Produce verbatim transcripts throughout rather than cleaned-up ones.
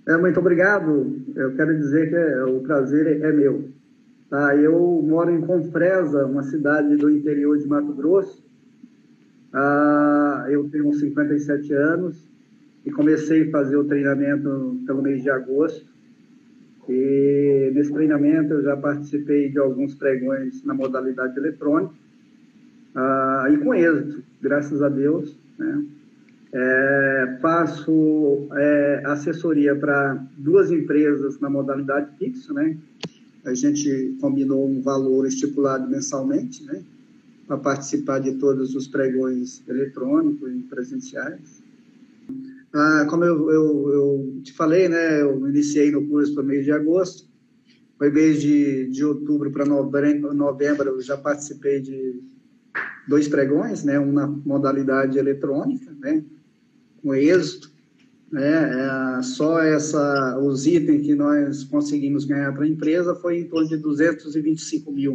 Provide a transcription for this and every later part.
É, muito obrigado. Eu quero dizer que é, o prazer é, é meu. Tá? Eu moro em Confresa, uma cidade do interior de Mato Grosso. Ah, eu tenho cinquenta e sete anos e comecei a fazer o treinamento pelo mês de agosto. E nesse treinamento eu já participei de alguns pregões na modalidade eletrônica, ah, e com êxito, graças a Deus, né? É, faço é, assessoria para duas empresas na modalidade fixa, né? A gente combinou um valor estipulado mensalmente, né? Para participar de todos os pregões eletrônicos e presenciais. Ah, como eu, eu, eu te falei, né? Eu iniciei no curso no mês de agosto. Foi mês de, de outubro para novembro, novembro, eu já participei de dois pregões, né? Um na modalidade eletrônica, né? Com êxito, né? É, só essa, os itens que nós conseguimos ganhar para a empresa foi em torno de duzentos e vinte e cinco mil.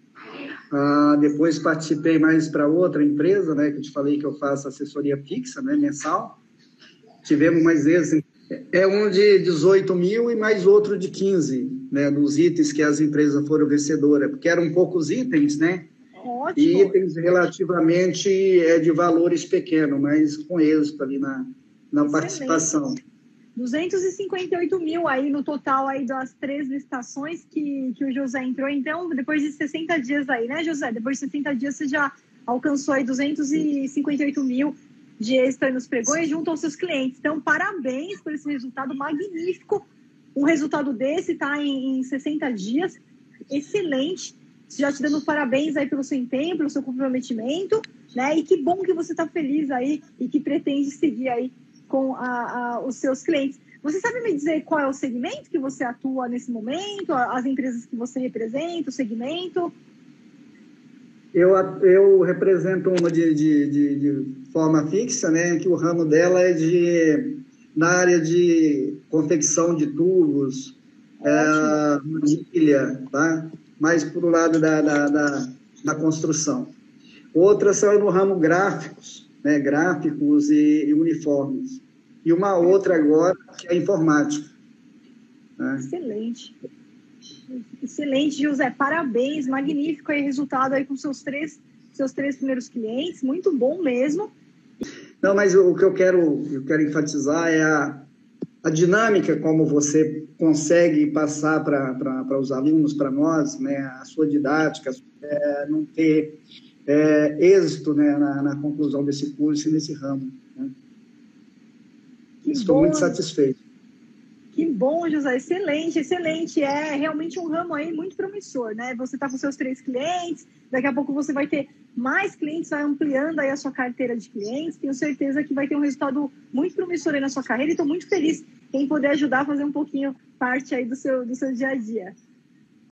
Ah, depois participei mais para outra empresa, né? Que eu te falei que eu faço assessoria fixa, né? Mensal. Tivemos mais esse, é um de dezoito mil e mais outro de quinze, né? Nos itens que as empresas foram vencedoras, porque eram poucos itens, né? Ótimo. E itens relativamente é, de valores pequenos, mas com êxito ali na, na participação. duzentos e cinquenta e oito mil aí no total aí das três licitações que, que o José entrou. Então, depois de sessenta dias aí, né, José? Depois de sessenta dias você já alcançou aí duzentos e cinquenta e oito mil de êxito aí nos pregões junto aos seus clientes. Então, parabéns por esse resultado magnífico. Um resultado desse tá em, em sessenta dias. Excelente. Já te dando parabéns aí pelo seu empenho, pelo seu comprometimento, né? E que bom que você está feliz aí e que pretende seguir aí com a, a, os seus clientes. Você sabe me dizer qual é o segmento que você atua nesse momento, as empresas que você representa, o segmento? Eu, eu represento uma de, de, de, de forma fixa, né? Que o ramo dela é de, na área de confecção de tubos, é, manilha, tá? Mais para o lado da, da, da, da construção. Outras são no ramo gráficos, né? Gráficos e, e uniformes. E uma outra agora que é informática. Né? Excelente. Excelente, José. Parabéns, magnífico aí resultado aí com seus três, seus três primeiros clientes. Muito bom mesmo. Não, mas o que eu quero, eu quero enfatizar é a, a dinâmica como você consegue passar para os alunos, para nós, né, a sua didática, é, não ter é, êxito, né, na, na conclusão desse curso e nesse ramo. Né? Estou bom, muito satisfeito. Que bom, José. Excelente, excelente. É realmente um ramo aí muito promissor, né? Você está com seus três clientes, daqui a pouco você vai ter mais clientes, vai ampliando aí a sua carteira de clientes. Tenho certeza que vai ter um resultado muito promissor aí na sua carreira e estou muito feliz em poder ajudar a fazer um pouquinho parte aí do seu, do seu dia a dia.